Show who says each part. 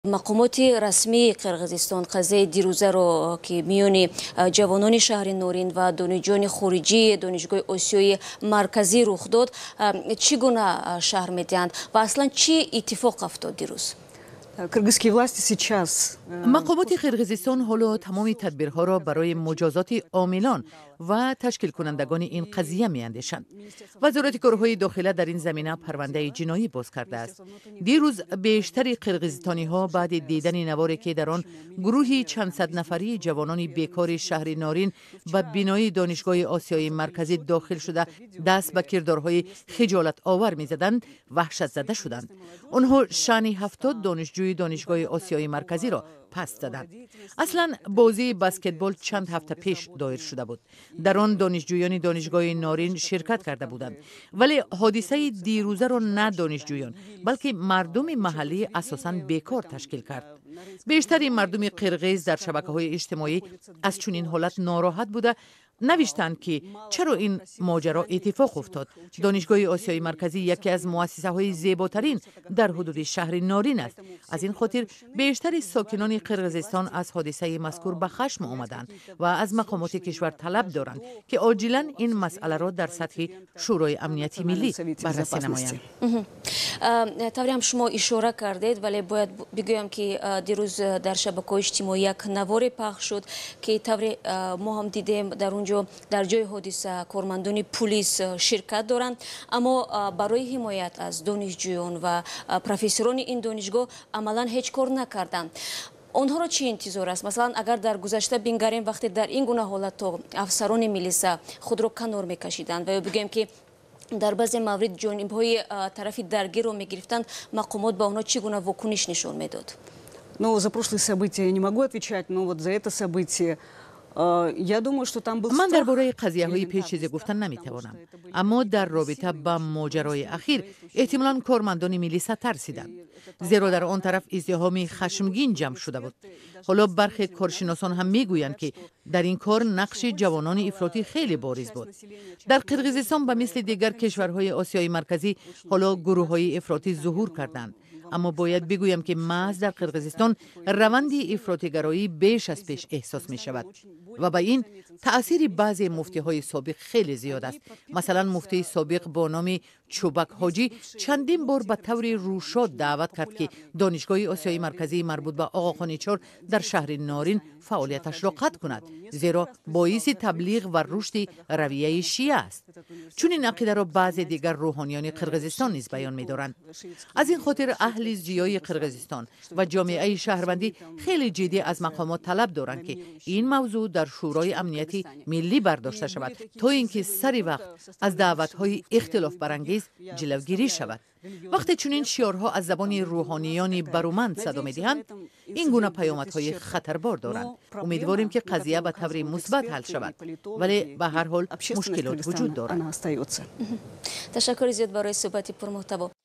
Speaker 1: مقامات رسمی قرغیزستان قضیه دیروزه را که میان ҷавонони шаҳри Норин و دانشجویان خارجی دانشگاه آسیایی مرکزی رخ داد. چی گونه شهر میدهند و اصلا چی اتفاق افتاد دیروز؟
Speaker 2: مقامات قرغیزستان حالا تمام تدبیرها را برای مجازات عاملان و تشکیل کنندگان این قضیه میاندیشند. وزارت کارهای داخله در این زمینه پرونده جنایی باز کرده است. دیروز بیشتر قرغیزستانی ها بعد دیدن نواری که در آن گروهی چند صد نفری جوانان بیکار شهر نارین به بینای دانشگاه آسیایی مرکزی داخل شده دست به کردارهای خجالت آور میزدند وحشت زده شدند. آنها شأن 70 دانشجوی دانشگاه آسیایی مرکزی را پس دادند. اصلا بازی بسکتبال چند هفته پیش دایر شده بود. در آن دانشجویان دانشگاه نارین شرکت کرده بودند. ولی حادثه دیروزه را نه دانشجویان بلکه مردم محلی اساساً بیکار تشکیل کرد. بیشتر مردم قرغیز در شبکه‌های اجتماعی از چنین حالت ناراحت بوده نوشتند که چرا این ماجرا اتفاق افتاد. دانشگاه آسیایی مرکزی یکی از مؤسسه‌های زیباترین در حدود شهر نارین است. از این خاطر بیشتر ساکنان قرغیزستان از حادثه مذکور به خشم آمدند و از مقامات کشور طلب دارند که عاجلا این مسئله را در سطح شورای امنیتی ملی بررسی نمایند.
Speaker 1: طوری هم شما اشاره کردید ولی باید بگویم که دیروز در شبکه‌های اجتماعی یک نوار پخش شد که طوری ما هم دیدیم در اونجا در جای حادثه کارمندان پلیس شرکت دارند، اما برای حمایت از دانشجویان و پروفسوران این دانشگاه عملا هیچ کار نکردند. آنها را چی انتظار است؟ مثلا اگر در گذشته بنگریم وقتی در این گونه حالت افسران میلیسا خود را کنار میکشیدند و بگیم که در بعضی موارد جانبهای طرف درگیر را میگرفتند، مقامات با آنها چگونه واکنش نشان میداد؟
Speaker 3: Ну, за прошлые события я не могу отвечать, но вот за это событие
Speaker 2: من درباره قضیه‌های پیش چیزی گفتن نمیتوانم، اما در رابطه با ماجرای اخیر احتمالاً کارمندان میلیسا ترسیدند، زیرا در آن طرف ازدحام خشمگین جمع شده بود. حالا برخی کارشناسان هم میگویند که در این کار نقش جوانان افراطی خیلی بارز بود. در قرغیزستان به مثل دیگر کشورهای آسیای مرکزی حالا گروه‌های افراطی ظهور کردند، اما باید بگویم که محض در قرغیزستان روند افراطی‌گرایی بیش از پیش احساس می شود و با این تأثیر بعضی مفتی‌های سابق خیلی زیاد است. مثلا مفتی سابق با نام چوبک حاجی چندین بار به طور روشاد دعوت کرد که دانشگاه آسیایی مرکزی مربوط به آغاخان 4 در شهر نارین فعالیتش را قطع کند، زیرا باعث تبلیغ و رشد رویه شیعه است. چون این عقیده را بعضی دیگر روحانیان قرغیزستان نیز بیان می‌دارند. از این خاطر اهل زیای قرغیزستان و جامعه شهروندی خیلی جدی از مقامات طلب دارند که این موضوع در شورای امنیتی ملی برداشته شود تا اینکه سری وقت از دعوت‌های اختلاف برانگیز جلوگیری شود. وقتی چنین شعارها از زبان روحانیان برومند صدا می‌دهند، این گونه پیامدهای خطربار دارند. امیدواریم که قضیه به طور مثبت حل شود، ولی به هر حال مشکلات وجود دارد.
Speaker 1: تشکر زیاد برای صحبت پرمحتوا.